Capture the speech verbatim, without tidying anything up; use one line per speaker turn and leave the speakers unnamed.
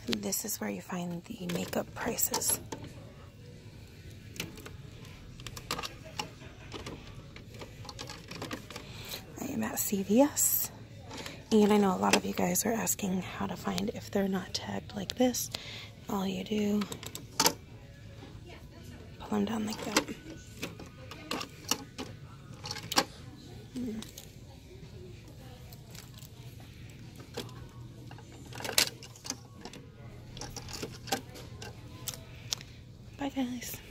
This is where you find the makeup prices. I am at C V S, and I know a lot of you guys are asking how to find if they're not tagged like this. All you do, pull them down like that. Hmm. Bye guys.